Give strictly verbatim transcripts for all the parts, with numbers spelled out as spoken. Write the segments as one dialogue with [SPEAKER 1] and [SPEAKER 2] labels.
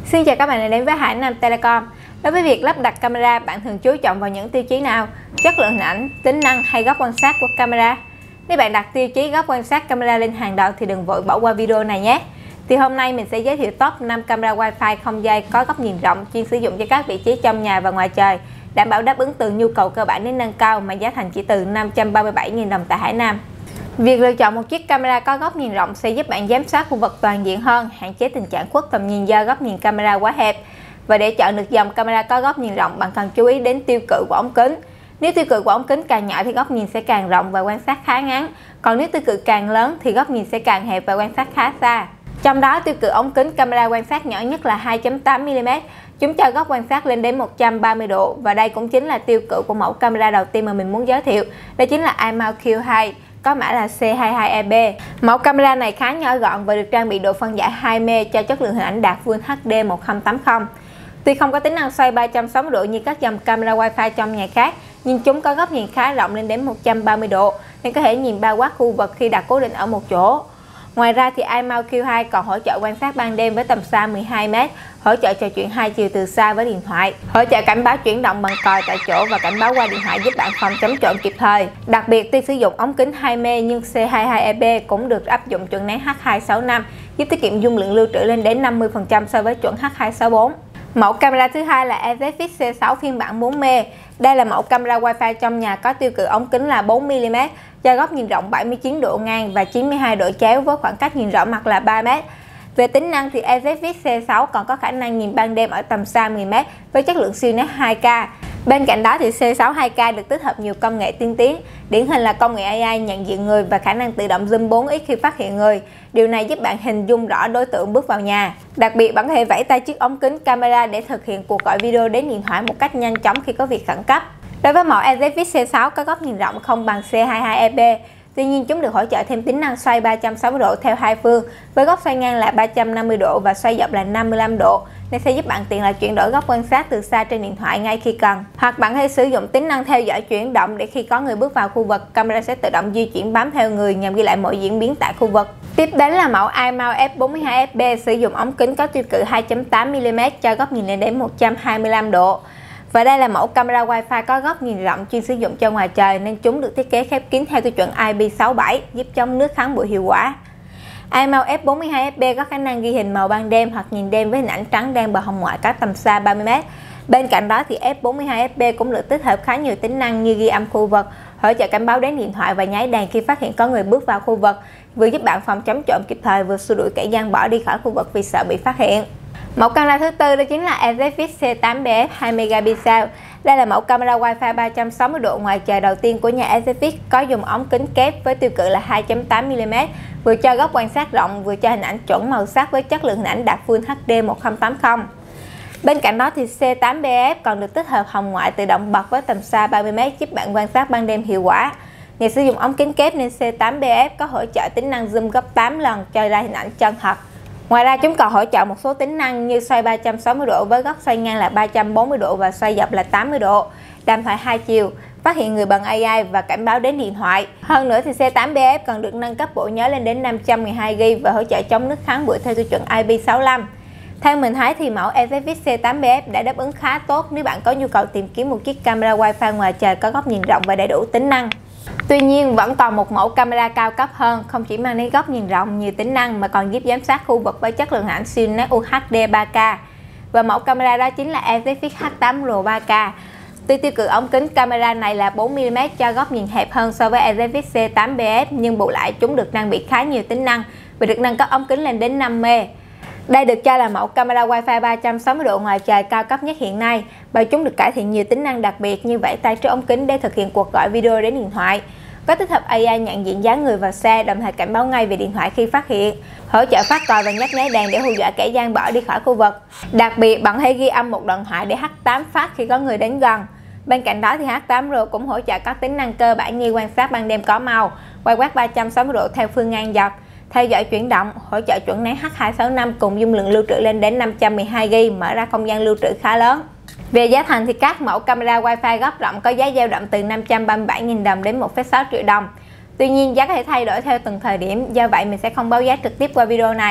[SPEAKER 1] Xin chào các bạn đã đến với Hải Nam Telecom. Đối với việc lắp đặt camera, bạn thường chú trọng vào những tiêu chí nào? Chất lượng hình ảnh, tính năng hay góc quan sát của camera? Nếu bạn đặt tiêu chí góc quan sát camera lên hàng đầu thì đừng vội bỏ qua video này nhé. Thì hôm nay mình sẽ giới thiệu top năm camera Wi-Fi không dây có góc nhìn rộng chuyên sử dụng cho các vị trí trong nhà và ngoài trời, đảm bảo đáp ứng từ nhu cầu cơ bản đến nâng cao mà giá thành chỉ từ năm trăm ba mươi bảy nghìn đồng tại Hải Nam. Việc lựa chọn một chiếc camera có góc nhìn rộng sẽ giúp bạn giám sát khu vực toàn diện hơn, hạn chế tình trạng khuất tầm nhìn do góc nhìn camera quá hẹp. Và để chọn được dòng camera có góc nhìn rộng, bạn cần chú ý đến tiêu cự của ống kính. Nếu tiêu cự của ống kính càng nhỏ thì góc nhìn sẽ càng rộng và quan sát khá ngắn, còn nếu tiêu cự càng lớn thì góc nhìn sẽ càng hẹp và quan sát khá xa. Trong đó, tiêu cự ống kính camera quan sát nhỏ nhất là hai phẩy tám mi li mét, chúng cho góc quan sát lên đến một trăm ba mươi độ, và đây cũng chính là tiêu cự của mẫu camera đầu tiên mà mình muốn giới thiệu, đó chính là iMount Q hai, có mã là C hai mươi hai E B. Mẫu camera này khá nhỏ gọn và được trang bị độ phân giải hai mê cho chất lượng hình ảnh đạt Full H D một nghìn tám mươi. Tuy không có tính năng xoay ba trăm sáu mươi độ như các dòng camera Wi-Fi trong nhà khác, nhưng chúng có góc nhìn khá rộng lên đến một trăm ba mươi độ, nên có thể nhìn bao quát khu vực khi đặt cố định ở một chỗ. Ngoài ra thì iMount Q hai còn hỗ trợ quan sát ban đêm với tầm xa mười hai mét, hỗ trợ trò chuyện hai chiều từ xa với điện thoại, hỗ trợ cảnh báo chuyển động bằng còi tại chỗ và cảnh báo qua điện thoại giúp bạn phòng chống trộm kịp thời. Đặc biệt, tuy sử dụng ống kính hai mê nhưng C hai mươi hai E B cũng được áp dụng chuẩn nén H hai sáu năm, giúp tiết kiệm dung lượng lưu trữ lên đến năm mươi phần trăm so với chuẩn H hai sáu bốn. Mẫu camera thứ hai là Ezfix C sáu phiên bản bốn mê. Đây là mẫu camera Wi-Fi trong nhà có tiêu cự ống kính là bốn mi li mét, cho góc nhìn rộng bảy mươi chín độ ngang và chín mươi hai độ chéo với khoảng cách nhìn rõ mặt là ba mét. Về tính năng thì Ezfix C sáu còn có khả năng nhìn ban đêm ở tầm xa mười mét với chất lượng siêu nét hai K. Bên cạnh đó thì C sáu hai K được tích hợp nhiều công nghệ tiên tiến, điển hình là công nghệ A I nhận diện người và khả năng tự động zoom bốn x khi phát hiện người. Điều này giúp bạn hình dung rõ đối tượng bước vào nhà. Đặc biệt, bạn có thể vẫy tay chiếc ống kính camera để thực hiện cuộc gọi video đến điện thoại một cách nhanh chóng khi có việc khẩn cấp. Đối với mẫu Ezfix C sáu có góc nhìn rộng không bằng C hai mươi hai E B, tuy nhiên chúng được hỗ trợ thêm tính năng xoay ba trăm sáu mươi độ theo hai phương, với góc xoay ngang là ba trăm năm mươi độ và xoay dọc là năm mươi lăm độ, nên sẽ giúp bạn tiện lợi chuyển đổi góc quan sát từ xa trên điện thoại ngay khi cần. Hoặc bạn hãy sử dụng tính năng theo dõi chuyển động để khi có người bước vào khu vực, camera sẽ tự động di chuyển bám theo người nhằm ghi lại mọi diễn biến tại khu vực. Tiếp đến là mẫu iMount F bốn mươi hai F B, sử dụng ống kính có tiêu cự hai phẩy tám mi li mét cho góc nhìn lên đến một trăm hai mươi lăm độ. Và đây là mẫu camera Wi-Fi có góc nhìn rộng chuyên sử dụng cho ngoài trời, nên chúng được thiết kế khép kín theo tiêu chuẩn I P sáu bảy, giúp chống nước kháng bụi hiệu quả. iMount F bốn mươi hai F B có khả năng ghi hình màu ban đêm hoặc nhìn đêm với hình ảnh trắng đen bờ hồng ngoại có tầm xa ba mươi mét. Bên cạnh đó thì F bốn mươi hai F B cũng được tích hợp khá nhiều tính năng như ghi âm khu vực, hỗ trợ cảnh báo đến điện thoại và nháy đèn khi phát hiện có người bước vào khu vực, vừa giúp bạn phòng chống trộm kịp thời, vừa xua đuổi kẻ gian bỏ đi khỏi khu vực vì sợ bị phát hiện. Mẫu camera thứ tư đó chính là Ezfix C tám B F hai megapixel. Đây là mẫu camera Wi-Fi ba trăm sáu mươi độ ngoài trời đầu tiên của nhà Ezfix, có dùng ống kính kép với tiêu cự là hai phẩy tám mi li mét, vừa cho góc quan sát rộng, vừa cho hình ảnh chuẩn màu sắc với chất lượng hình ảnh đạt Full H D một nghìn tám mươi. Bên cạnh đó thì C tám B F còn được tích hợp hồng ngoại tự động bật với tầm xa ba mươi mét, giúp bạn quan sát ban đêm hiệu quả. Nhờ sử dụng ống kính kép nên C tám B F có hỗ trợ tính năng zoom gấp tám lần cho ra hình ảnh chân thật. Ngoài ra chúng còn hỗ trợ một số tính năng như xoay ba trăm sáu mươi độ với góc xoay ngang là ba trăm bốn mươi độ và xoay dọc là tám mươi độ, đàm thoại hai chiều, phát hiện người bằng A I và cảnh báo đến điện thoại. Hơn nữa thì C tám B F còn được nâng cấp bộ nhớ lên đến năm trăm mười hai gi ga bai và hỗ trợ chống nước kháng bụi theo tiêu chuẩn I P sáu lăm. Theo mình thấy thì mẫu Ezfix C tám B F đã đáp ứng khá tốt nếu bạn có nhu cầu tìm kiếm một chiếc camera Wi-Fi ngoài trời có góc nhìn rộng và đầy đủ tính năng. Tuy nhiên, vẫn còn một mẫu camera cao cấp hơn, không chỉ mang đến góc nhìn rộng nhiều tính năng mà còn giúp giám sát khu vực với chất lượng hình ảnh siêu nét U H D ba K. Và mẫu camera đó chính là Ezfix H tám Pro ba K. Tuy tiêu cự ống kính camera này là bốn mi li mét cho góc nhìn hẹp hơn so với Ezfix C tám B F, nhưng bù lại chúng được trang bị khá nhiều tính năng và được nâng cấp ống kính lên đến năm mê. Đây được cho là mẫu camera Wi-Fi ba trăm sáu mươi độ ngoài trời cao cấp nhất hiện nay, và chúng được cải thiện nhiều tính năng đặc biệt như vẫy tay trước ống kính để thực hiện cuộc gọi video đến điện thoại, có tích hợp A I nhận diện dáng người vào xe, đồng thời cảnh báo ngay về điện thoại khi phát hiện, hỗ trợ phát còi và nhấp nháy đèn để hù dọa kẻ gian bỏ đi khỏi khu vực. Đặc biệt, bạn hãy ghi âm một đoạn thoại để H tám phát khi có người đến gần. Bên cạnh đó thì H tám Pro cũng hỗ trợ các tính năng cơ bản như quan sát ban đêm có màu, quay quát ba trăm sáu mươi độ theo phương ngang dọc, theo dõi chuyển động, hỗ trợ chuẩn nén H hai sáu năm cùng dung lượng lưu trữ lên đến năm trăm mười hai gi ga bai, mở ra không gian lưu trữ khá lớn. Về giá thành thì các mẫu camera Wi-Fi góc rộng có giá dao động từ năm trăm ba mươi bảy nghìn đồng đến một phẩy sáu triệu đồng. Tuy nhiên, giá có thể thay đổi theo từng thời điểm, do vậy mình sẽ không báo giá trực tiếp qua video này.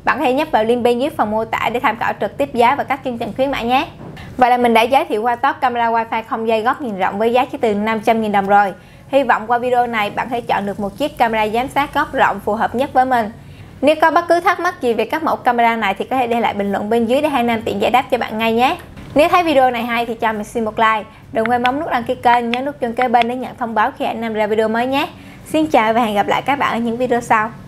[SPEAKER 1] Bạn hãy nhấp vào link bên dưới phần mô tả để tham khảo trực tiếp giá và các chương trình khuyến mãi nhé. Vậy là mình đã giới thiệu qua top camera Wi-Fi không dây góc nhìn rộng với giá chỉ từ năm trăm nghìn đồng rồi. Hy vọng qua video này bạn sẽ chọn được một chiếc camera giám sát góc rộng phù hợp nhất với mình. Nếu có bất cứ thắc mắc gì về các mẫu camera này thì có thể để lại bình luận bên dưới để Hải Nam tiện giải đáp cho bạn ngay nhé. Nếu thấy video này hay thì cho mình xin một like, đừng quên bấm nút đăng ký kênh, nhớ nút chuông kế bên để nhận thông báo khi Hải Nam ra video mới nhé. Xin chào và hẹn gặp lại các bạn ở những video sau.